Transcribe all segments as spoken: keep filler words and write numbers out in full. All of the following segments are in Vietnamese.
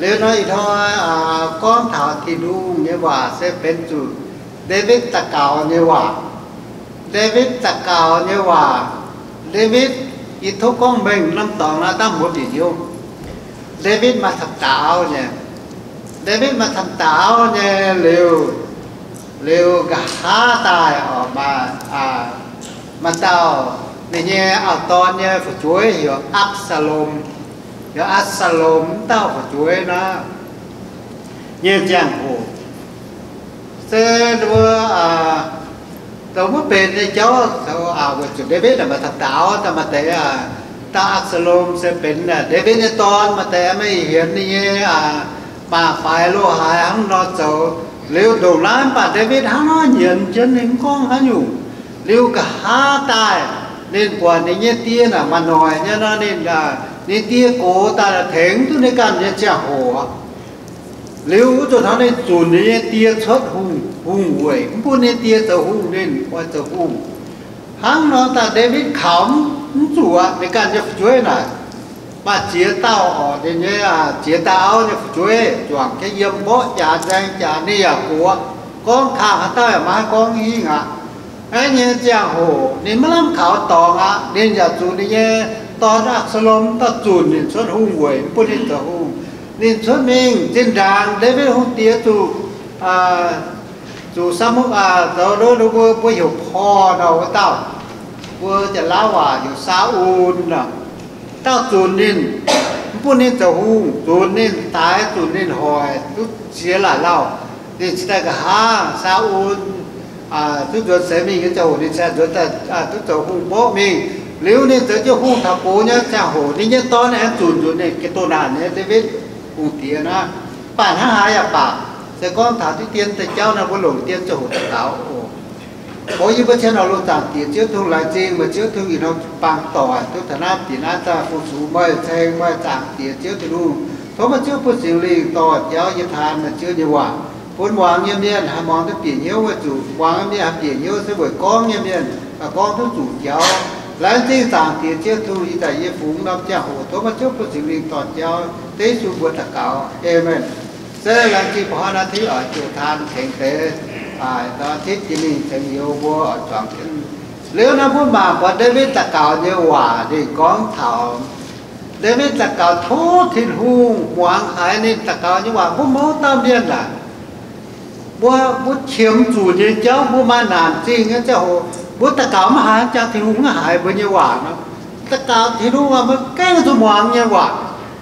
nếu nói thôi à, con thảo thì đu nhưว่าsẽเป็นจุดเดวิดตะเกาnhưว่าเดวิดตะเกาnhưว่าเดวิดอีทุกของmình năm tòng là ta muốn gì yêu David mà thập tạo nhỉ David mà thập tạo nhỉ liều liều cả há tài ở mà à mà tao này nhé ở to nhé phải chuối hiểu Absalom hiểu Absalom tao phải chuối nó như giang hồ xe đua à tao muốn bên đây cháu tao à với chủ David là mà thập tạo tao mà thấy à ta Absalom sẽเป็นน่ะ David ในตอนมาแต่ไม่เห็นนี่อ่ามาฝ่ายโลหะหังนอเจ้าเลี้ยวโดล้านป่ะ David หังนอเหยียนจนเห็นก้องหันอยู่เลี้ยวก็หาตายเล่นกว่าในเงี้ยเตี้ยน่ะมาหน่อยเนี่ยนะนี่อ่านี่เตี้ยโกตาแทงตัวในการเนี่ยจะโหเลี้ยวจนเขาในจุนนี่เตี้ยชดหุ่งหุ่งหวยพวกนี้เตี้ยจะหุ่งเล่นว่าจะหุ่งหังนอตา David ขำchủ à, để cần cho chuối này, mà chia tao họ thì như à chia tao cho chuối, chọn cái yếm bó trả danh trả đi à của con khảo hả tao mà con ý ngạ, ấy như giang hồ, nên mới làm khảo tòng á, nên giờ chủ đi như tao đã Absalom tao chủ nên xuất hung quỷ, bút nên tao hung, nên xuất mình trên đàn để với hung tía chủ à chủ sao mức à tao đó đâu có có hiểu pho đâu cái tao vừaจะเล่าว่าอยู่ซาอูลน่ะเต้าจูนนินพวกนี้จะหูจูนนินตายจูนนินหอยทุกเสียหลายเล่านี่จะได้กับฮาซาอูลอ่าทุกคนเสมีก็จะหูนี่ใช่ทุกแต่อ่าทุกจะหูโบมีหรือนี่จะจะหูทับปูเนี่ยจะหูนี่เนี่ยตอนนี้จูนอยู่ในเกตัวนานเนี่ยเดวิดหูเตียนะป่านห้าหายาป่าแต่ก้อนถาที่เตียนแต่เจ้านะบนหลงเตียนจะหูตะเต๋าbởi vì bây giờ nó luôn giảm tiền trước thu lại trên mà trước thu thì nó bằng tỏi tôi thà nam tiền ăn ta phụ số mày thay mày giảm tiền trước thì luôn thôi mà trước phụ xử lý tỏi giáo như than mà chưa như quả vốn hoàng như miền hà mong tới tiền nhiều với chủ hoàng như hà tiền nhiều sẽ bởi con như miền và con tới chủ giáo lấy trên giảm tiền trước thu thì tại như phúng năm cha hồ thôi mà trước phụ xử lý tỏi giáo tế số bữa thật cao amen sẽ làm chi bỏ nó thấy ở chỗ than thành tế phải đó thiết chỉ mình thành yêu vua ở trong cái nếu nó muốn mà có David ta cào như quả thì con thảo David ta cào thố thịt hung hoàng hải nên ta cào như quả vua máu tam điên là vua vua chiếm chủ như cháu vua ma nàn chi cái cháu vua ta cào mà hải cháu thịt hung hải bao nhiêu quả nó ta cào thịt hung mà cái nó hoàng như quả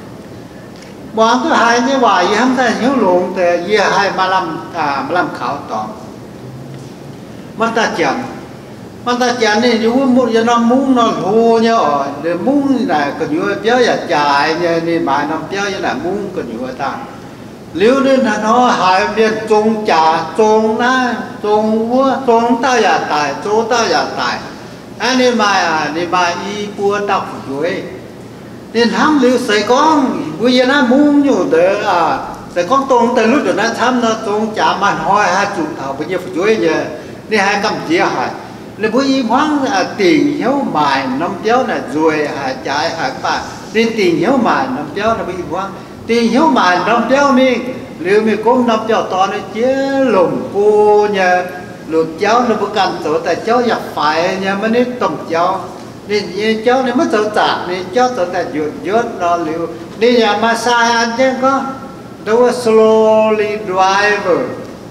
hoàng thứ hai như quả gì không ta hiểu lộnแต่ยี่hai mà làm à mà làm khảo tỏมันตาจันมันตาจันนี่อยู่มุจะนำมุ้งนอนโหเนี่ยอ๋อเดี๋ยวมุ้งนี่แหละก็อยู่เปี้ยอย่าจ่ายเนี่ยนี่หมายนำเปี้ยอย่างนั้นมุ้งก็อยู่ตาเลี้ยวนี่นะเนาะหายเรียนจงจ่าจงนะจงวัวจงเต้าอย่าตายโจเต้าอย่าตายอันนี้มาอ่ะนี่มาอีปัวตับอยู่นี่ทำเลี้ยวใส่ก้องวิญญาณมุ้งอยู่เด้ออ่ะใส่ก้องตรงแต่รุ่นเดี๋ยวนั้นทำเนาะจงจ่ามันห้อยห้าจุดเท่าไปเยอะอยู่เนี่ยนี่hai cầm chia hại, nên bữa y hoang tiền hiếu mài năm chéo này rồi hại chạy hại bà, nên tiền hiếu mài năm chéo là bị hoang, tiền hiếu mài năm chéo mình, liệu mình cũng năm chéo to này chế lồng cô nhà, lột chéo nó bữa cần tổ tại chéo giặt phải nhà mới nên tầm chéo, nên chéo này mất tổ trả, nên chéo tổ tại dột dốt nó liệu, nên nhà massage anh chứ có, đâu có slowly driver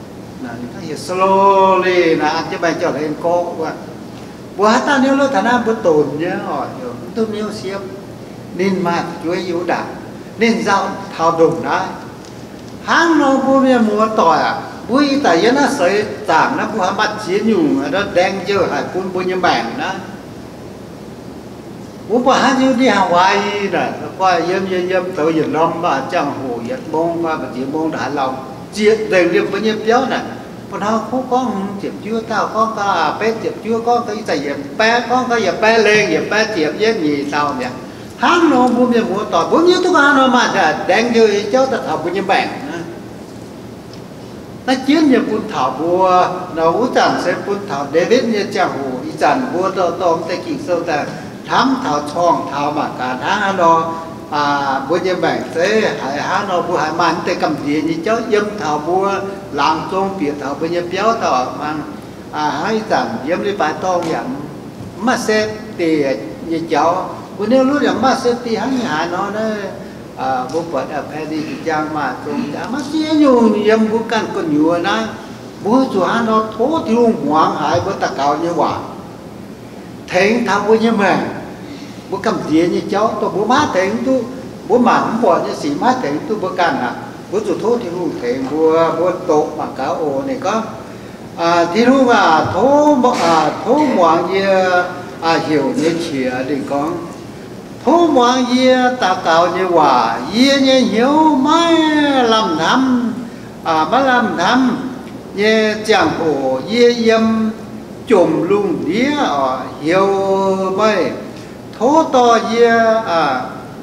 slowly là anh chứ bài trở lên cô quá bữa ta nếu lúc thằng nam bữa tồn nhớ hỏi rồi tôi nếu xiêm nên mà chuối yếu đạn nên rau thao đùng đó hang nó bữa bây mua tỏi à vui tại vì nó sợi giảm nó bữa bắt chiến nhung nó đen chưa hải phun bữa như bảng đó bữa bữa hát như đi Hawaii rồi qua yếm yếm yếm tới Việt Nam và chẳng hồ Việt Mông và chỉ mông đã lòng chuyện đều điểm với nhiêu béo này còn họ không có chịu chưa tao có có bé chịu chưa có cái tài gì bé có cái gì bé lên gì bé chịu với gì sao vậy hắn nó muốn như muốn tỏi muốn như tôi ăn nó mà đang chơi cháu ta học với những bạn nó chiến như quân thảo vua nó chẳng sẽ quân thảo David như cha hồ ý chẳng vua to to tay kỳ sâu ta thám thảo chong thảo mà cả tháng nó à bữa giờ bạn thế hải hà nó bữa hải man tới cầm tiền như cháu dâm thảo bữa làm trong việc thảo bây giờ béo thảo mang à hai dặm dâm đi bài to dặm mà sẽ thì như cháu bữa nếu lúc dặm mà sẽ thì hắn hải nó đấy à bố phật ở phe đi giang mà trong đã mà sẽ nhiều dâm bữa căn còn nhiều na bữa chủ hà nó thố thì luôn hoang hải bữa ta cao như quả thèn thảo bữa như mày bữa cầm tiền như cháu tôi bữa má thèn tôi bữa mà không bỏ như xí má thèn tôi bữa căn à bữa chủ thố thì luôn thèn bữa bữa tổ mà cá ồ này có à thì lúc mà thố à thố mọi gì à hiểu như chia thì con thố mọi gì ta cao như quả gì như hiểu mấy làm thăm à mấy làm thăm như chẳng cổ gì dâm chùm luôn đĩa ở hiểu mấy thố to gì à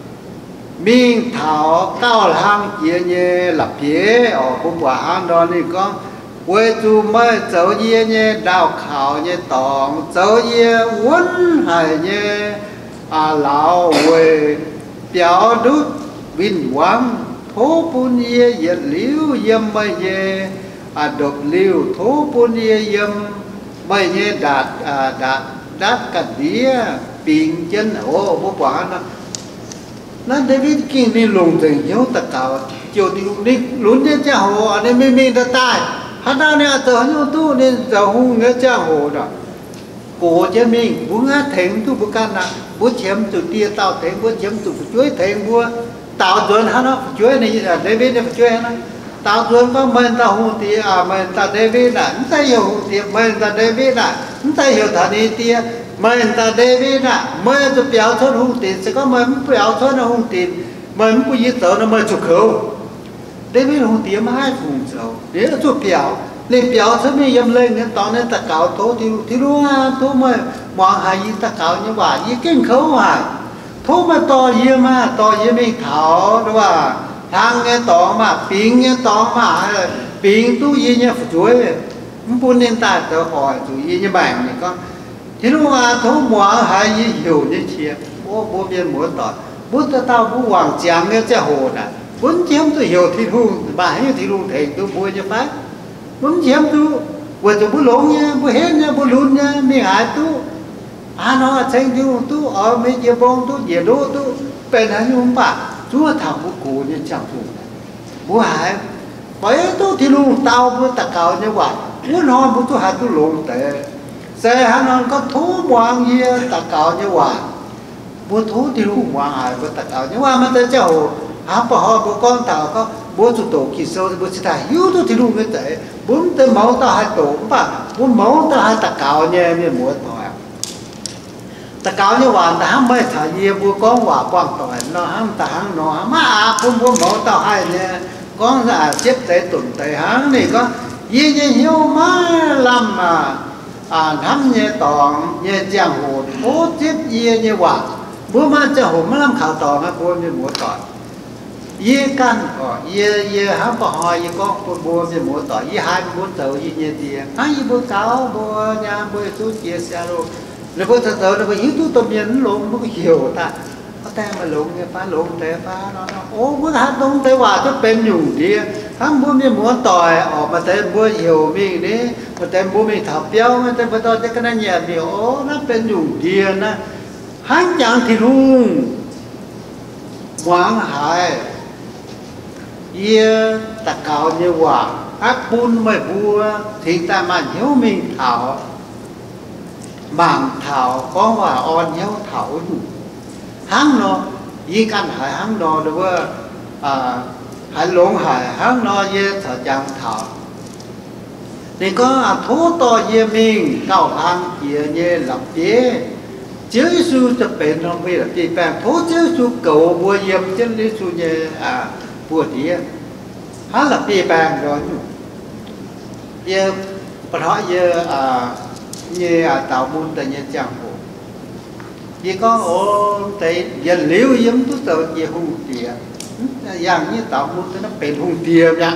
mình thảo cao hàng kia như lập phía ở cũng quả hàng đó này con quê chú mới dấu gì như đào khảo như tòng dấu gì uốn hay như à lão quê biểu đút vinh quang thố bún gì diệt liu dâm mây như à độc liu thố bún gì dâm mây như đạt à đạt đạt cả đĩa bình chân ô bố quả nó nó David King đi lùng tình hiếu tất cả chiều đi đi lún đến cha hồ ở đây mình mình đã tai hắn đang này ở nhau tu nên giờ hung nghe cha hồ đó cổ cho mình muốn ngã thèn tu bữa can là bữa chém từ tia tao thèn bữa chém từ chuối thèn bữa tao chuẩn hắn nó chuối này là David này chuối nó tao chuẩn có mình tao hung tia à mình tao David là không thấy hiểu hung tia mình tao David là không thấy hiểu thằng này tia mình ta David à mới tôi biểu thoát hung tiền sẽ có mình biểu thoát nó hung tiền mình cũng như tớ nó mới chụp khẩu David hung tiền mà hai phùng dầu để nó chụp biểu lên biểu thoát mới dâm lên nên tao nên ta cạo thố thì thì luôn thố mới mong hai gì ta cạo như vậy như kinh khẩu à thố mà to gì mà to gì mình thảo đúng không thang nghe to mà pin nghe to mà pin tu gì nhá chuối không buồn nên ta tớ hỏi chủ gì như bạn này con thì lúc mà thấu mùa hay gì hiểu như chia bố bố biên muốn tỏi bố ta tao bố hoàng tràng nghe cha hồ nè muốn chiếm tôi hiểu thì luôn bà hay thì luôn thầy tôi bố như phát muốn chiếm tôi vừa tôi bố lộn nha bố hết nha bố lún nha mình hại tôi à nó tranh tôi tôi ở mấy chia bông tôi về đô tôi bên này không bà chúa thảo bố cổ như chẳng thủ bố hại bởi tôi thì luôn tao bố ta cầu như vậy muốn nói bố tôi hại tôi lộn tệ xe hắn nó có thú hoàng gì ta cạo như hòa bố thú thì luôn hoàng hải bố ta cạo như hòa mà ta cháu hắn bảo họ bố con tao có bố chủ tổ kỳ sâu thì bố sẽ thả hiếu tôi thì luôn cái thế bốn tới máu ta hai tổ mà bốn máu ta hai ta cạo như em như muốn thôi ta cạo như hòa ta hắn mới thả gì bố con hòa quang tội nó hắn ta hắn nó mà à bốn bốn máu tao hai như con là xếp tới tuần tới hắn này có gì như hiếu má làm mà à thăm như toàn như giang hồ thố tiếp gì như quả bữa mà giang hồ mới làm khảo toàn á bữa như múa toàn gì căn ở gì gì hắn bảo hỏi gì con bữa bữa như múa toàn gì hai bữa tàu gì như tiền hai bữa cáo bữa nhà bữa số chia xe luôn rồi bữa thật sự là bữa hiếu tu tâm nhân luôn bữa hiểu ta có ta mà lộn như phá lộn té phá nó ô bữa hát đông té hòa cho bên nhủ đi hắn bữa như múa tỏi ở mà té bữa hiểu mình đấy mà tên bố mình thảo béo mà tên bố tôi cái này nhẹ biểu nóเป็นอยู่เดียนะhắn chẳng thì luôn quảng hải ye ta cao như quả ác bún mới bua thì ta mà nhớ mình thảo bằng thảo có hòa on nhớ thảo hắn nó ye căn hải hắn nó được à hải lộn hải hắn nó ye thở chẳng thảo thì có thố to ye mình cao hàng kia ye lập chế chứ suจะเป็นน้องพี่ละพี่แปงthố chứ su cầu bùa yếm chân lý su ye à bùa địa hắn làพี่แปงrồi ye bà hỏi ye à ye à tạo buôn tại ye chẳng hồ ye có ô tại ye liễu yếm tu tờ ye hung địa dạng như tạo buôn nóเป็นhung địa vậy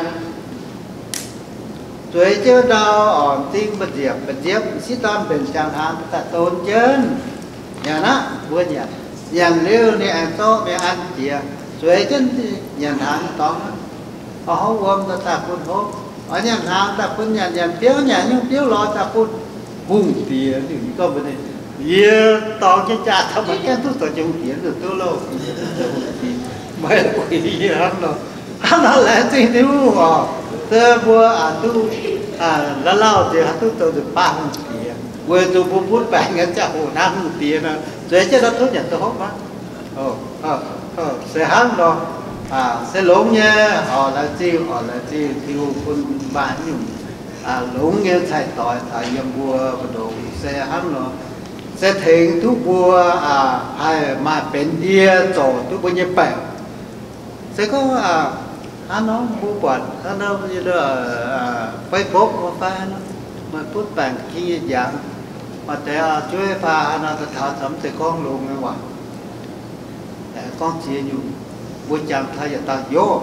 tuổi chưa đâu ổn tinh bật diệp bật diệp sĩ tôn bình chẳng hạn ta tôn chân nhà nó vừa nhỉ nhận liêu này ăn to mẹ ăn chìa rồi chân thì nhận hàng tóm họ không gom ta ta phun hốt ở nhận hàng ta phun nhận nhận tiếu nhận nhưng tiếu lo ta phun hùng tiền thì có vấn đề yeah tao cái cha thằng mấy cái tôi tao chung tiền được tôi lâu mấy quỷ gì hắn rồi hắn nói là gì thiếu à tôi vừa à tôi à là lao thì hắn tôi tôi được ba hùng tiền vừa tôi buôn buôn bánh cái cha hồ năm hùng tiền à rồi chứ nó tôi nhận tôi hốt mà ờ ờ ờ sẽ hắn rồi à sẽ lúng nha họ là gì họ là gì thiếu quân bán nhung à lúng nghe thầy tỏi thầy yếm bùa đồ sẽ hắn rồi sẽ thiện thuốc bùa à hay mà bên địa chỗ thuốc bùa nhật bản sẽ có à hắn nó mua quạt hắn nó như là phải bốc mà phải nó mà phút vàng kia dạng mà để chuối pha hắn nó thảo thẩm thì con luôn nghe quả con chia nhiều buổi chạm thay giờ ta vô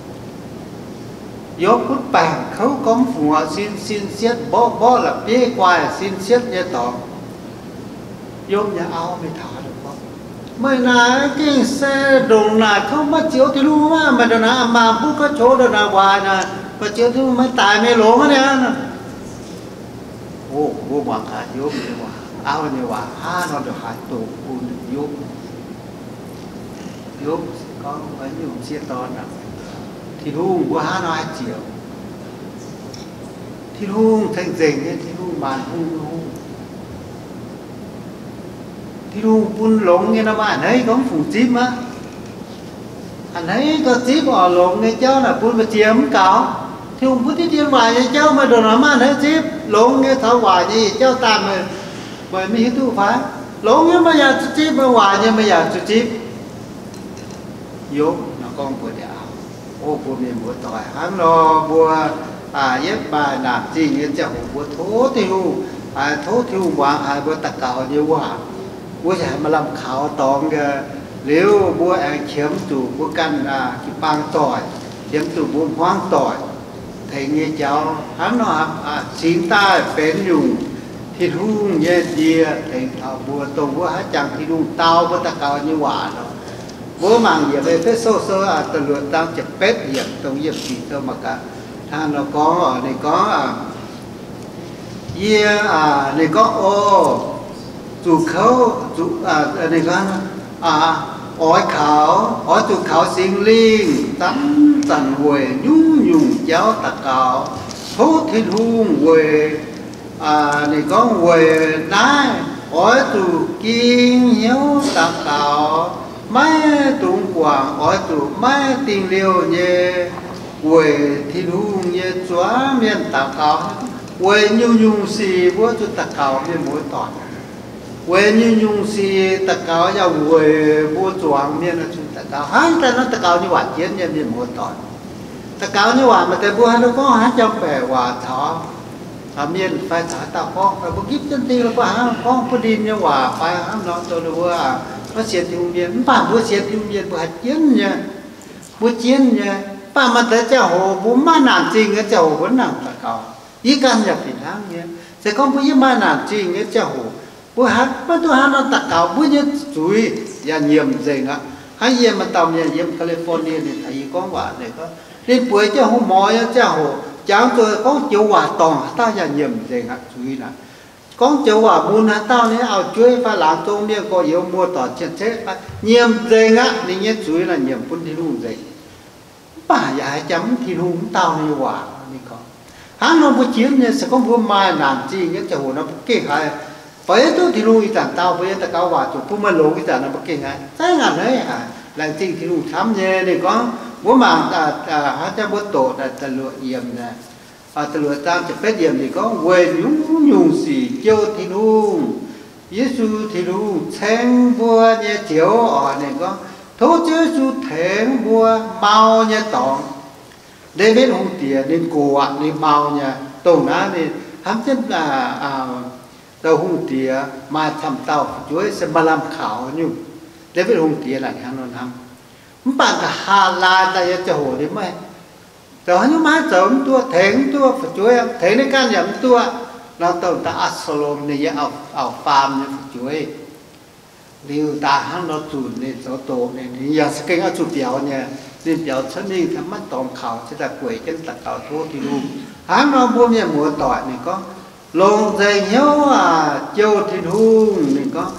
vô phút vàng khấu công phù xin xin xét bó bó là bế quài xin xét như tỏ vô nhà áo mới thả được không mới là cái xe đồng là không mất chiếu thì luôn á mà đồng là mà bút có chỗ đồng là hoài nè mà chiếu thì mới tài mới lỗ nè ô vô bằng cả vô như hòa áo như hòa ha nó được hai tủ buồn vô vô có mấy nhiều xe to nè thì luôn của ha nó hai triệu thì luôn thành dình thì luôn bàn hung luôn thì luôn buôn lộn nghe nó mà anh ấy có phùng chip á anh ấy có chip ở lộn nghe cháu là buôn và chiếm cáo thì ông bút tiết hoài như cháu mà đồ nó mà anh ấy chip lộn nghe thảo hoài như cháu tạm rồi bởi mới hiến thu phá lộn nghe mà giờ chip mà hoài như mà giờ chip vô nó con vừa đẻ ô bùa miền bùa tỏi hắn lo bùa à yếp bài làm gì như cháu bùa thố thiêu à thố thiêu hoàng à bùa tạc cào như hòa bùa giải mà làm khảo tòng kìa nếu bùa ăn khiếm chủ bùa căn à cái băng tỏi khiếm chủ bùa hoang tỏi thầy nghe cháu hắn nó à xin ta bén dùng thì hung như gì thầy thảo bùa tông bùa hát chẳng thì đúng tao bùa tạc cào như hòa đó bố mang việc về phép sơ sơ à từ lượt tao chụp pet việc trong việc gì thôi mà cả thằng nó có ở này có à yeah à này có ô chủ khấu chủ à này có à ói khảo ói chủ khảo sinh linh tắm tần huệ nhung nhung giáo tạc cào thốt thiên hung huệ à này có huệ nái ói chủ kinh hiếu tạc cào mấy tung quảng ở tụ mấy tình liêu như quê thì hung như chóa miền tà cao quê như nhung xì bữa chú tà cao miền mỗi toàn quê như nhung xì tà cao giao quê bữa choàng miền là chú tà cao hai ta nó tà cao như quả chiến như miền mỗi toàn tà cao như quả mà tại bữa nó có hát trong bè quả thọ ở miền phải thả tao con rồi bữa kíp chân ti là có hát con có đi như quả phải hát nó tôi được bữa nó xịt thì không biết, bà bữa xịt thì không biết, bữa chiến nha, bữa chiến nha, bà mà tới cháu hồ, bố má nản trình cái cháu hồ vẫn nằm tại cầu, ý can nhập thì đáng nha, sẽ có bữa má nản trình cái cháu hồ, bữa hát, bữa tôi hát nó tại cầu, bữa như chuối, và nhiệm gì nữa, hay gì mà tàu nhà nhiệm California thì thấy có quả này có, đến buổi cháu hồ mỏi cháu hồ, cháu tôi có chiều quả toàn, ta nhà nhiệm gì nữa, chuối nữa. Con cháu quả buôn hả tao này ao chuối phải làm tôm miệng có yếu mua tỏ trên chết phải nhiệm dây ngã nên nhất chuối là nhiệm phun thì luôn dây bà giải chấm thì luôn tao này quả này có hắn nó có chiến như sẽ có vua mai làm chi nhất cháu nó kê khai phải tôi thì luôn tàn tao với ta cao quả chụp phun mà lố cái tàn nó kê khai sai ngàn đấy à làm chi thì luôn thám nhé này có bố mà à à hát cho bố tổ là ta lựa yểm này à từ lượt tam chỉ phép điểm thì có quê nhung nhung xì châu thì luôn Giêsu thì luôn thèn vua như chiếu ở này có thố Giêsu thèn vua mau như tỏng để biết hung tiền nên cổ ạ nên mau nha tổng ná nên hám chân là à tàu hung tiền mà thầm tàu chuối sẽ mà làm khảo nhung để biết hung tiền là hàng non hăm bạn cả hà la tại cho hồ đấy mấy đó nhưng mà sớm tua thèn tua phải chuối thènในการnhậm tua nó tàu ta Absalom này ở ở farm này phải chuối liu ta hắn nó chủ nên số tổ nên giờ sẽ kinh ở chủ biểu nha nên biểu chân đi thắm mắt tòm khảo sẽ là quỷ chân tật tạo thô thì luôn hắn nó buông nhà mùa tỏi này có lồng dây hiếu à châu thì hung này có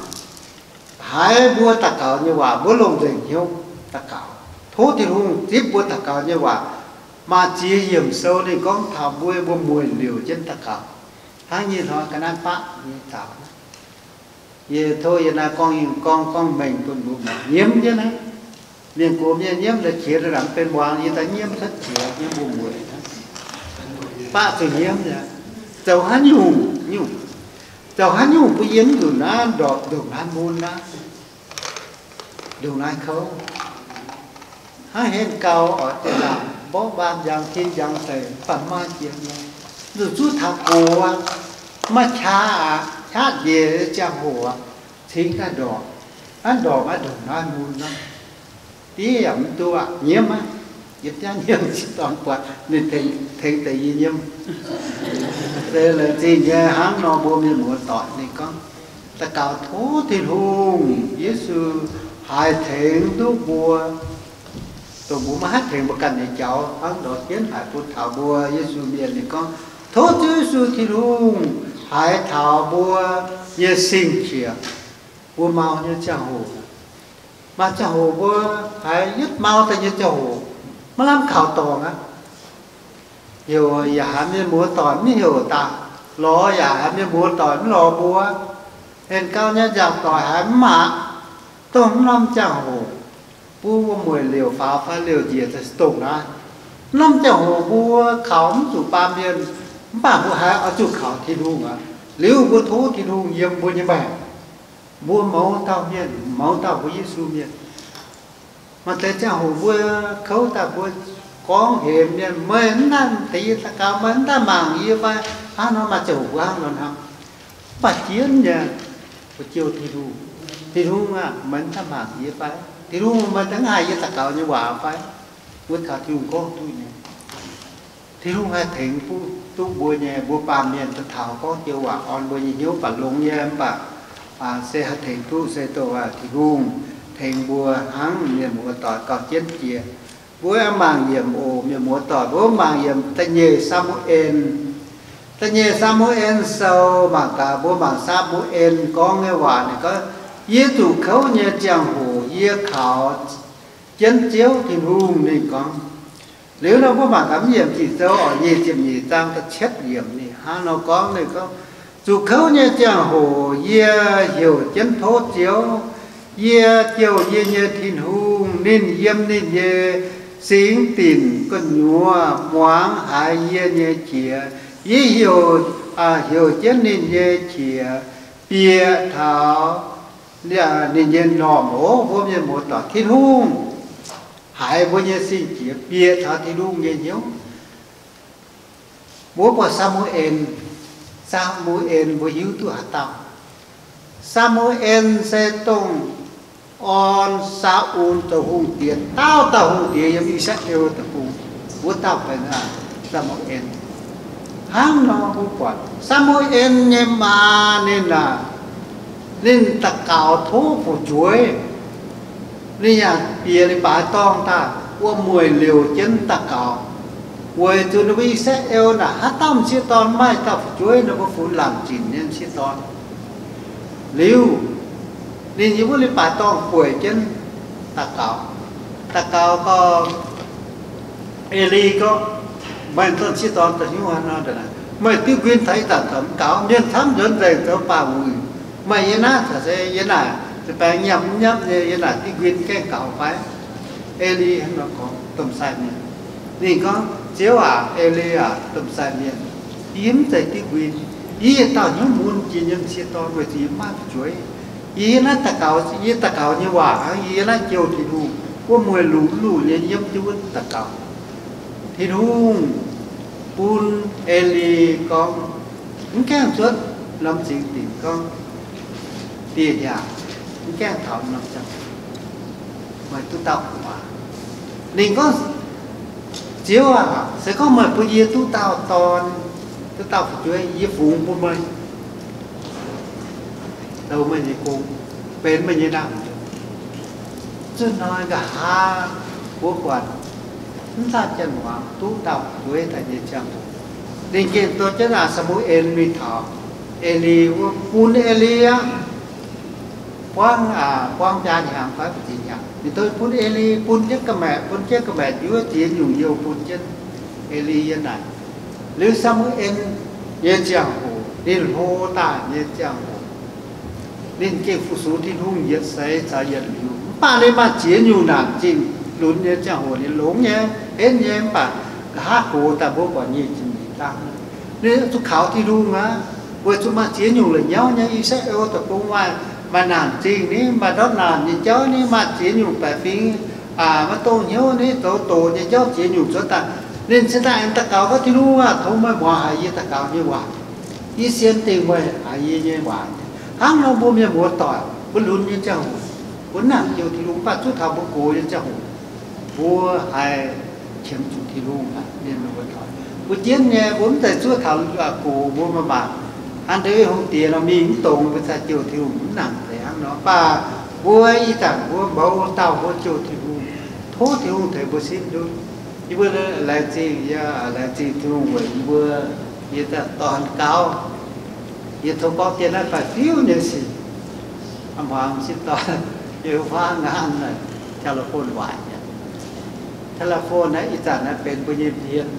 hai bua tật cào như quả bua lồng dây hiếu tật cào thô thì hung tiếp bua tật cào như quả mà chỉ hiểm sâu thì có thảo bua bua mùi liều chân tật cào hắn như thôi cái nan phá như thảo vậy thôi vậy là con con con mình tuần bụng nhiễm chứ này liền của nhiễm nhiễm là chỉ là làm bên ngoài như ta nhiễm rất nhiều nhiễm bụng mùi phá từ nhiễm vậy cháu hắn nhung nhung cháu hắn nhung bây giờ từ na đọt đường na môn na đường na khâu hắn hẹn cao ở trên là bó ban giang thiên giang tề phần ma chuyện này rồi chút thằng cô mà cha cha về cha hồ thì cái đỏ anh đỏ mà đường na môn na tí ẩm tua nhiễm á giúp cha nhiễm chỉ toàn quạt nên thầy thầy tại vì nhiễm đây là gì nghe hắn nó bố mình muốn tỏi này con ta cào thố thiên hùng Giêsu hai thiện tu bùa tôi bố mà hát thiện một cảnh này cháu hắn đó tiến hải phút thảo bùa Giêsu miền này con thố Giêsu thiên hùng hai thảo bùa như sinh chia bùa màu như cha hồ mà cha hồ bùa hai nhất màu ta như cha hồ mà làm khảo tòng á hiểu giả mới múa tỏi mới hiểu ta lo giả mới múa tỏi mới lo búa hiện cao nhất giặc tỏi hái mạ tôi không làm chẳng hồ búa mùi liều phá phá liều gì thì tụng ra năm chẳng hồ búa khảo chủ ba miền bà búa hái ở chủ khảo thì đúng à liều búa thú thì đúng nhiệm búa như vậy búa máu tao miền máu tao của Giêsu miền mà tại chẳng hồ búa khấu ta búa con hiểm nhân mến thân thì ta cao mến ta màng như vậy hắn nó mà chủ của hắn luôn không bà chiến nha bà chiều thì đủ thì đủ mà mến ta màng như vậy thì đủ mà tháng hai với ta cao như quả phải với cả thì có tôi nè thì đủ hai thiện phu tu bùa nhà bùa bàn miền ta thảo có chiều quả on bùa như nhớ bà lông nha bà à xe hạt thiện tu xe tổ à thì đủ thiện bùa hắn miền bùa tỏi cao chết chia bố em mang nhiệm ồ miệng múa tỏi bố mang nhiệm ta nhề Samuel ta nhề Samuel sau mà cả bố mang Samuel có nghe quả này có yết chủ khấu nhé chàng hồ yết khảo chân chiếu thì hùng này con nếu nó có mang cảm nhiệm thì sâu ở nhề chìm nhề tam ta chết nhiệm này ha nó có này có chủ khấu nhé chàng hồ yết hiểu chân thốt chiếu yết chiếu yết nhé thì hùng nên yếm nên yết sinh tình con nhúa moáng hai ye nhé chia ye hiểu à hiểu chân nên ye chia bia thảo là nên nhân nọ mổ vô nhân một tỏ thiên hung hai vô nhân sinh chia bia thảo thiên hung ye nhiêu bố của Samuel Samuel vô hiếu tu hạt tao Samuel sẽ tung on Saul tàu hung tiền tao tàu hung tiền yếm Isaac yêu tàu hung bố tao phải là Samuel hắn nó không quản Samuel nhưng mà nên là nên ta cào thố của chuối nên là bia đi bà tông ta qua mùi liều chân ta cào quay từ nó bị Isaac yêu là hát tâm chia ton mai ta chuối nó có phụ làm chỉnh nên chia ton liều nên như vậy bà tông quẩy chân ta cào ta cào có Eli có mình thân chỉ toàn ta hiểu anh nói được là mày tiêu quyên thấy tận thẩm cáo nhân thám dẫn về cho bà mùi mày yên á thật sẽ yên là thì phải nhầm nhầm như yên là tiêu quyên cái cáo phải Eli nó có tầm sai miệng nên có chiếu à Eli à tầm sai miệng yếm tới tiêu quyên ý tao nhớ muốn chỉ nhân chỉ toàn về thì má chuối ý nó ta cáo ý ta cáo như quả ý nó chiều thì đủ có mùi lũ lũ như nhiễm chú ta cáo thì đúng bún Eli con những cái hàng suất làm gì tìm con tiền nhà những cái hàng thảo làm sao mà tôi tạo mà nên có chiếu à sẽ có một bây giờ tôi tạo toàn tôi tạo phải chơi với phụ của mình đâu mình thì cùng เป็นไม่ยังนั่งจะน้อยก็หาหัวกวนนั่นถ้าจะหวังตู้ดาวด้วยแต่ยังจังดิเกตตัวจะน่าสมุเอลมีถอเอลีว่าปูนเอลีอะว่างอ่าว่างจานอย่างฟ้าปฏิญญาดิตัวปูนเอลีปูนเจ้ากระแมปูนเจ้ากระแมยั่วเจียนอยู่เยี่ยวปูนเจ้าเอลียันไหนหรือสมุเอลเยี่ยจังโหดินโหตาเยี่ยจังโหดินเก็บฟุสุที่ทุ่งเยี่ยใส่สายเยี่ยอยู่ป้าเลยมาเจียนอยู่นานจริงหลุนเยี่ยจังโหนี่หลงเนี่ยเห็นเนี่ยป้าหาโหแต่พวกว่านี่จริงตั้งนี่ทุกเขาที่รู้นะว่าจุมาเจียนอยู่เลยเนาะเนี่ยอีเสเออแต่พวกว่ามานานจริงนี่มาดอนนานนี่เจ้านี่มาเจียนอยู่แปดปีอ่ามาโตเนาะนี่โตโตเนี่ยเจ้าเจียนอยู่จนแต่nên现在人大搞个ที่รู้ว่าทำไมว่าหายตะเกาเนี่ยว่าอีเสียนติงไว้หายเนี่ยว่าห้างเราบ่มีบัวต่อยบ่ลุ้นเนี่ยเจ้าบ่นั่งอยู่ที่รู้ป้าสุดท้ายบ่โกเนี่ยเจ้าบัวหายเข็มจุที่รู้อ่ะเนี่ยมันบ่ต่อยบ่เจียนเนี่ยบ่แต่สุดท้ายว่าโกบ่มาบาอันเดียวของเตียเรามีตรงภาษาเจียวที่รู้นั่งแต่ห้างเนาะป้าบัวอีต่างบัวเบาเต้าบัวเจียวที่รู้โทษที่รู้แต่บ่สิ้นด้วยอีเบอร์อะไรจีอย่าอะไรจีทุ่งเว้ยอีเบอร์ยี่แต่ตอนเก่ายี่ทุกคนเจนั้นไปฟิวเนี่ยสิอำพังสิตอนอยู่ว่างานเลยเทเลโฟนไหวเนี่ยเทเลโฟนนะอีจันนั้นเป็นปุญญเพียน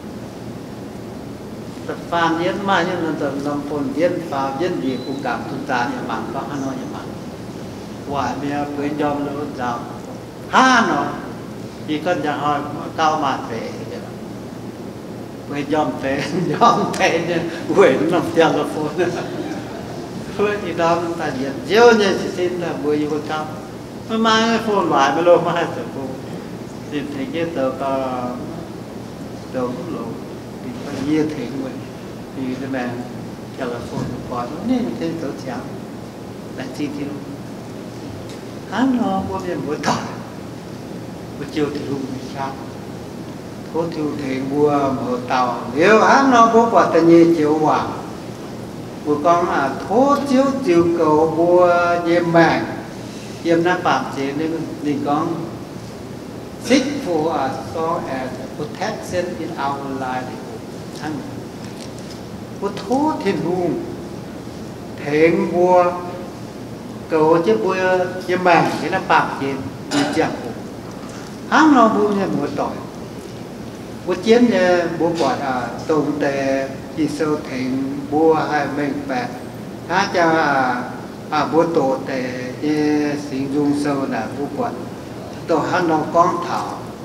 แต่ฟานเย็นมาเนี่ยนั่นแต่ลำพนเย็นฟ้าเย็นดีกูกลับทุกตาเนี่ยบังก็ฮานอยเนี่ยบังว่าเมียเพื่อนยอมแล้วเจ้าห้าเนาะอีก็จะหอยเก้ามาเตะเพื่อยอมเตะยอมเตะเนี่ยเว้ยน้ำเจ้าละโฟนเพื่อที่ดำตาเดียนเจ้าเนี่ยสิสิ้นละบุยอยู่กับเขาไม่มาโฟนหวานไม่ลงมาให้เสือโฟสิถึงเยี่ยตัวก็ตัวก็ลงดีไปเยี่ยถึงเว้ยดีแต่แม่เจ้าละโฟนก่อนนี่มันเป็นตัวเจ้าแต่จริงที่รู้ฮันรอพวกเรียนบัวต่อบัวเจียวที่รู้ไม่ชัดโคตรเทงบัวบัวเต่าเดี๋ยวฮันรอพวกว่าตะเนียเจียวหวานบัวกองอ่ะโคตรเจียวเจียวเก่าบัวเยี่ยมแม่เยี่ยมหน้าปากเจียนี่นี่กอง seek for us so as protection in our life ทั้งบัวโทษที่รู้เทงบัวเก่าเจ้าบัวเยี่ยมแม่ที่หน้าปากเจียดีจังห้างเราบัวเนี่ยบัวต่อยบัวเจียนเนี่ยบัวปอดอ่ะตรงแต่ที่เซลถึงบัวให้เม่งแปดถ้าจะอ่ะบัวโตแต่ที่สิงจุงเซลน่ะบัวปอดตัวหันเราก้องเถา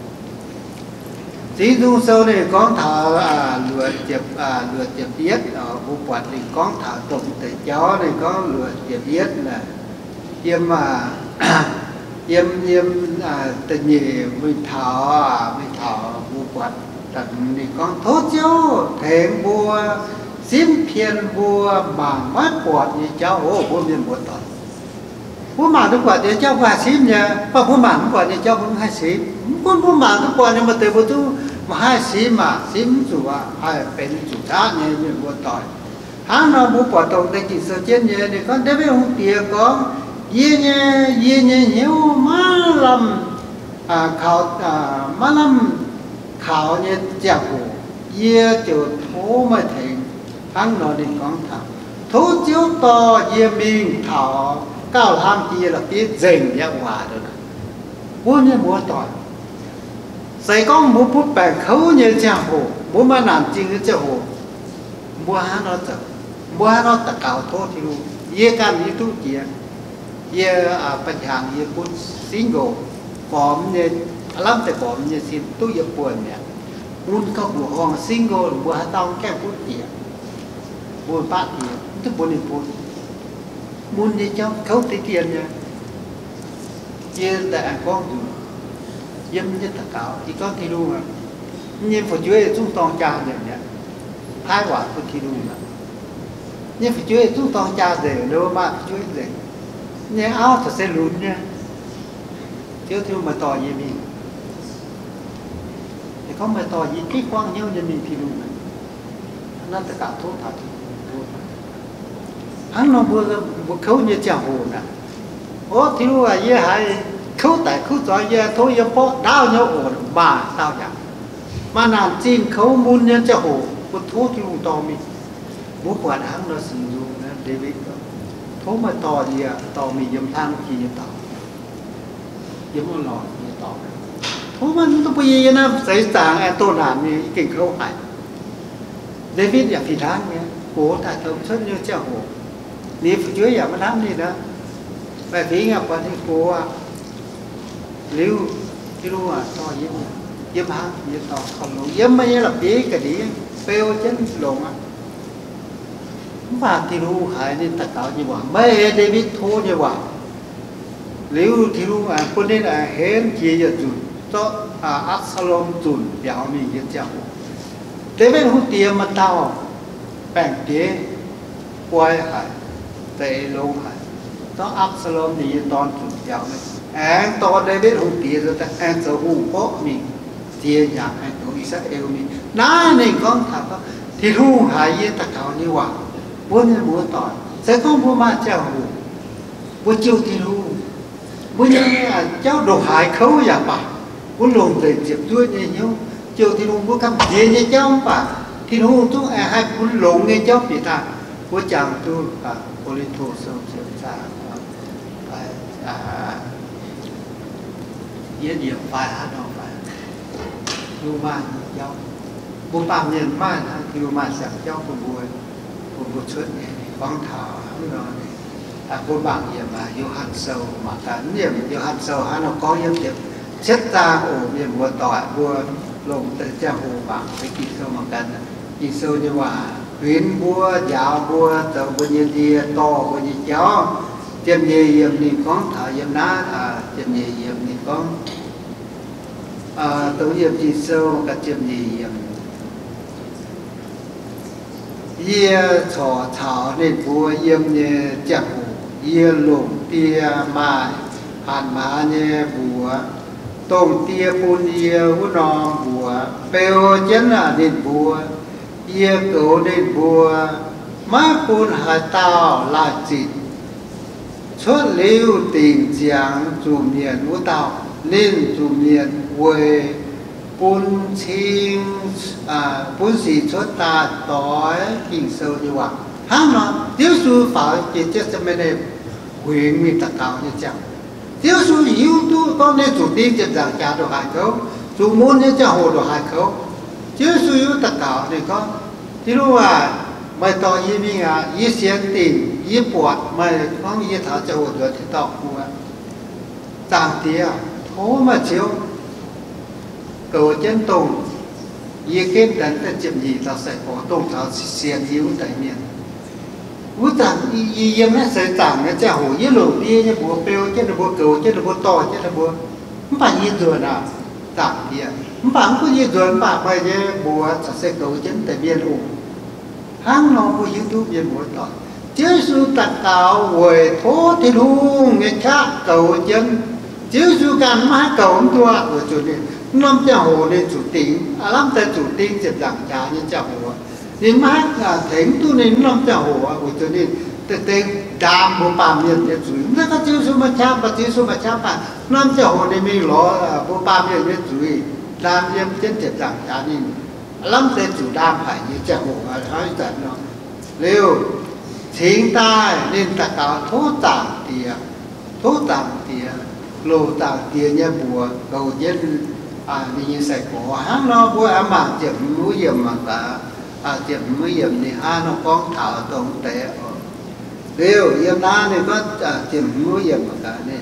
สิงจุงเซลเนี่ยก้องเถาอ่ะเหลือเจ็บอ่ะเหลือเจ็บเย็ดอ่ะบัวปอดเนี่ยก้องเถาตรงแต่เจ้าเนี่ยก็เหลือเจ็บเย็ดน่ะเยี่ยมมาเยี่ยมเยี่ยมแต่เย่ไม่ถอไม่ถอบัวปวดแต่นี่ก็โทษเจ้าแทงบัวสิ้นเพียนบัวบางมัดปวดนี่เจ้าโอ้บัวเมียนบัวต่อผู้หมาทุกปวดเนี่ยเจ้าว่าสิ้นเนี่ยเพราะผู้หมาทุกปวดเนี่ยเจ้าเพิ่งให้สิ้นผู้ผู้หมาทุกปวดเนี่ยมาเตะประตูมาให้สิ้นมาสิ้นสุว่าให้เป็นสุดท้ายเนี่ยเมียนบัวต่อยหางเราบัวปวดตรงแต่กินเสียเจนเนี่ยนี่ก็ได้ไปหุ่นเตียก็ยี่เนี่ยยี่เนี่ยหิวมาลำอ่าเขาอ่ามาลำเขาเนี่ยเจ้าหูเยี่ยจุดโถมาถึงทั้งนอดินของเขาโถเจ้าต่อเยี่ยมิงเขาก้าวทำกี่ละกี่เจ๋งเยอะกว่าเลยนะบัวเนี่ยบัวต่อยใส่ก้องบัวพุทธแปลงเขาเนี่ยเจ้าหูบัวมาหนามจริงเจ้าหูบัวหาเราจะบัวหาเราตะเก่าโทษที่รู้เยี่ยกันยี่ทุกเจียเยี่ยปัญหาเยี่ยปุ่นสิงโกปอมเนี่ยล้ำแต่ปอมเนี่ยสิตู้ยป่วนเนี่ยปุ่นก็บัวห้องสิงโกบัวตองแก้ปุ่นเกี่ยบัวป้าเกี่ยทุกปุ่นนี่ปุ่นปุ่นเนี่ยเจ้าเขาตีเตียนเนี่ยเยี่ยแต่อันก้องอยู่เยี่ยมเนี่ยตะเก่าที่ก้อนที่รู้อ่ะเนี่ยฝนช่วยจุ้งตองจานเนี่ยเนี่ยท้ายหวานคนที่รู้อ่ะเนี่ยฝนช่วยจุ้งตองจานเดี๋ยวเร็วมากช่วยเดี๋ยวเนี่ยเอาแต่เส้นลุ้นเนี่ยเที่ยวเที่ยวมาต่อยี่มีแต่เขามาต่อยี่ที่กว้างเยอะจะมีที่ลุ้นนั่นตะการทุกทัดทั้งน้องบัวบัวเขาเนี่ยเจ้าโหนะ ô thì lúc ấy hay khâu tại khâu giỏi giờ thôi giờ phó đau nhau ổn bà sao vậy mà nàn chín khâu muốn nhân cho hồ một thố thì lúc to mi bố quản hãng nó sử dụng để biết thố mà to gì à to mi dâm than gì dâm to dâm nó lọt gì to thố mà nó bây giờ nó xảy ra ai tô nàn như kinh khâu phải David ya phi thang nghe cố tại thông xuất như treo hồ đi phía dưới ya mà thang đi đó bài phí nghe qua thì cố à lưu cái lu à to yếm yếm hang yếm to không lủng yếm mấy là phí cái đi phêu chân lủng á và thì lu khai nên tất cả như vậy mấy David thua như vậy lưu thì lu à quân nên là hén chia giờ chùn cho à Absalom chùn béo mình yếm treo hồ David hút tiền mà tao bèn tía quay hải tệ lâu hải đó Absalom thì toàn chủ giáo này anh to David hút tiền rồi ta anh sợ hù có mình tiền nhà anh tổ Israel mình ná này con thật đó thì hù hải với tất cả như vậy muốn như muốn tỏi sẽ không muốn mà chào hù muốn chiêu thì hù muốn như cháu đồ hải khấu giả bà muốn lồng để diệp đuôi như nhau chiều thì luôn có cam gì như cháu bà thì luôn chúng ai hai cũng lộn nghe cháu bị ta của chàng tôi à của liên thủ sâu sâu xa à dễ dàng phải hát đâu phải lưu man cháu bố phạm nhân man thì lưu man sẵn cháu của bùi của bùi xuất này con thảo hắn rồi à bố bạn gì mà yêu hạt sâu mà cả niệm yêu hạt sâu hắn nó có yêu tiệm chết ta ổ niệm bùa tỏi bùa lồng tới cha hồ bạc cái kỳ sâu mà cần kỳ sâu nhưว่าhuyến bùa dạo bùa tàu bùa như gì to bùa như chó tiêm gì yếm ni con thở yếm ná à tiêm gì yếm ni con à tàu yếm kỳ sâu cả tiêm gì yếm yê chó thảo nên bùa yếm như cha hồ yê lồng tia mai hàn má như bùa tôm tia phun yê hú nòng bùa bèo chén là nên bùa yê cẩu nên bùa má phun hà tao là chít xuất liu tình giang chủ miền hú tao nên chủ miền quê phun chim à phun xì xuất ta tối kinh sâu như vậy hắn nó thiếu su phải chỉ chết cho mình này quyền mình tất cả như chẳng thiếu su yếu tố có nên chủ tiên chụp giảng trả đồ hài khấu chủ muốn như cho hồ đồ hài khấu thiếu su yếu tất cả thì có thì lúc à mày tỏ ý mình à ý xiên tình ý bọt mày có ý thảo cho hồ đồ thì tỏ của giảng tía thố mà chiếu cầu chân tùng ý kết đánh ta chụp gì ta sẽ có tùng thảo xiên yếu tại miền bố tặng y yếm nó sẽ tặng nó chả hồ với lồng tia như bố bèo chứ là bố cầu chứ là bố to chứ là bố không phải như rồi nào tặng tia không phải không có như rồi không phải phải như bố sẽ cầu chân tại biên ủng hắn nó có YouTube biên bố to chứ su tặng cáo về thố thì luôn nghe khác cầu chân chứ su càng má cầu không thua của chủ này năm chả hồ nên chủ tính à lắm ta chủ tính chụp giảng trả như chả hồ nên mát là thánh tu nên năm chào hồ của cho nên từ từ đam bộ ba miền để chuối nó có chữ số mà chạm và chữ số mà chạm phải năm chào hồ nên mình lo bộ ba miền để chuối đam yếm trên chẹp rằng trả nên lắm sẽ chủ đam phải như chào hồ và nói rằng nó liều chính tai nên ta có thố tạng tiền thố tạng tiền lô tạng tiền như bùa cầu dân à như sài cổ hắn nó bùa ám mà chậm mũi dầm mà cả à tiệm mới yếm thì ha nó có thảo tổng tế đều yếm na này có à tiệm mới yếm mà cả này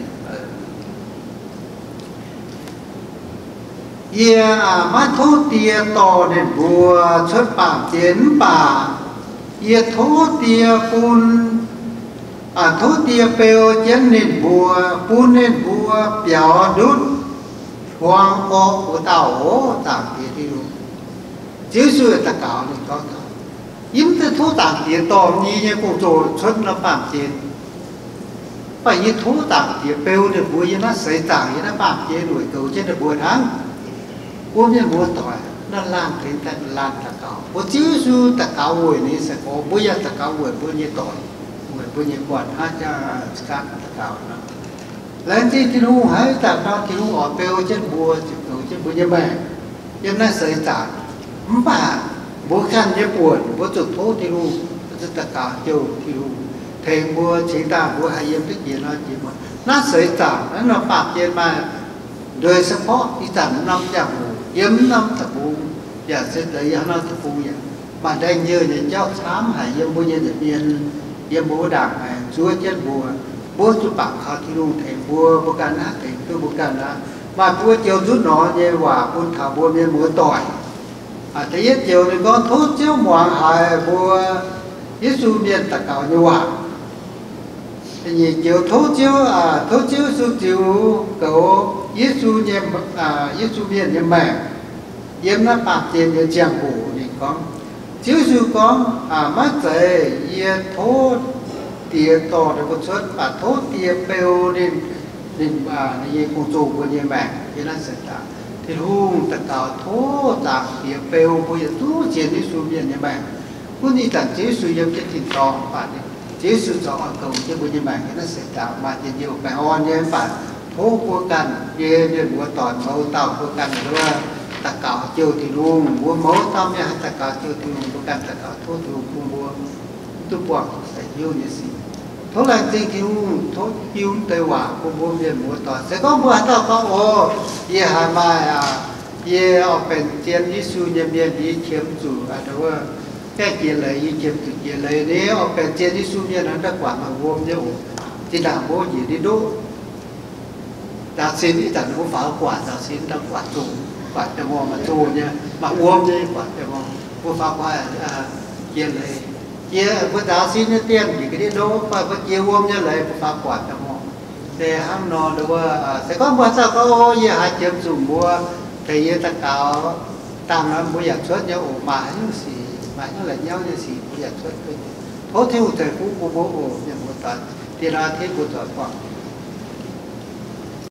ye à má thố tia to nên bùa xuất bản chiến bà ye thố tia phun à thố tia peo chiến nên bùa phun nên bùa béo đút hoàng ô của tàu ố tạm thì đi luôn chứ xưa ta cáo nên có thảo yếm tới thố tạng tiền tòm như như cô trồ xuất nó phạm trên phải như thố tạng tiền bêu được bùi như nó xảy tạng như nó phạm trên đuổi cầu trên được buồn hắn bố như bố tỏi nó làm cái ta làm ta cáo bố chứ xưa ta cáo buổi này sẽ có bố giờ ta cáo buổi bố như tỏi buổi bố như quạt hát cho các ta cáo nó lên thì thì lu hãy tập nó thì lu ở bêu trên bùa ở trên bùa như mẹ nhưng nó sợi tả mà bố khăn như buồn bố chụp thố thì lu rất tất cả chiều thì lu thầy bùa chỉ ta bùa hay yếm tức gì nó chỉ mà nó sợi tả nó nó phạt trên mà đời sống khó thì tả năm chẳng bù yếm năm thập bù giờ sẽ tới giờ nó thập bù vậy mà đây như những cháu xám hay yếm bùa như tự nhiên yếm bố đảng hay chúa trên bùa bố chú bạc khó thì lu thầy bùa bố can á thầy tôi bố can á mà bố chiều rút nó như hòa bố thảo bố miên bố tỏi à thế nhất chiều thì có thuốc chiếu moang hài bùa Giêsu miên tất cả như hòa thì nhìn chiều thuốc chiếu à thuốc chiếu su chiều cậu Giêsu nhem à Giêsu miên như mẹ yếm nó bạc tiền như chàng bù thì có chiếu su có à mắt dậy yên thuốc tiền to để có xuất và thuốc tiền bêu nên nên à như cùng chủ của như mẹ thì nó sẽ tạo thì hùng tất cả thố tạc tiền bêu bây giờ tú chiến đi xuống biển như mẹ cũng đi tận chế sử dụng cái thịt to và chế sử dụng ở cầu chế của như mẹ thì nó sẽ tạo mà thì nhiều cái on như phải thố của cần như như của tỏi mẫu tàu của cần nữa tất cả chiều thì luôn mua mẫu tâm nha tất cả chiều thì luôn của cần tất cả thố thì luôn cùng mua tôi bỏ sẽ yêu như gì thố là gì thì thố yêu tới quả của mua miền mua tỏi sẽ có mua tỏi có ô ye hà mai à ye ở bên trên Giêsu nhân miền đi kiếm chủ à đó cái kia lấy ye kiếm chủ kia lấy nếu ở bên trên Giêsu nhân nó đã quả mà mua như thì làm bố gì đi đốt ta xin đi tận nó phá quả ta xin đang quả chủ quả cho mò mà chủ nha mà uống đi quả cho mò mua phá quả à kia lấy kia bữa ta xin nó tiền thì cái đi đốt và bữa kia uống như lấy phá quả cho mò để ham nó được sẽ có mua sao có gì hai kiếm dùng mua thì ta cao tam nó mua giặt xuất nhau mà những gì mà những là nhau như gì mua giặt xuất thôi thố thiếu thời phú của bố ổ nhà mua tận thì là thế của tỏi khoảng